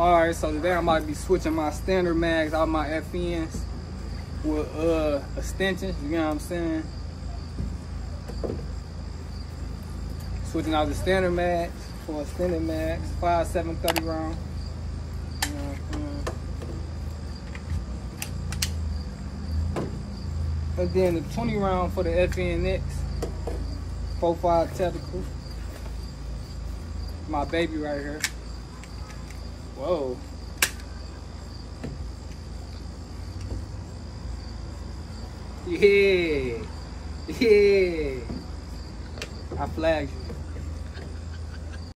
Alright, so today I might be switching my standard mags out my FNs with extensions, you know what I'm saying? Switching out the standard mags for extended mags, 5.7 30 round. You know what I'm saying? And then the 20 round for the FNX, 4.5 technical. My baby right here. Whoa. Yeah. Yeah. I flagged you.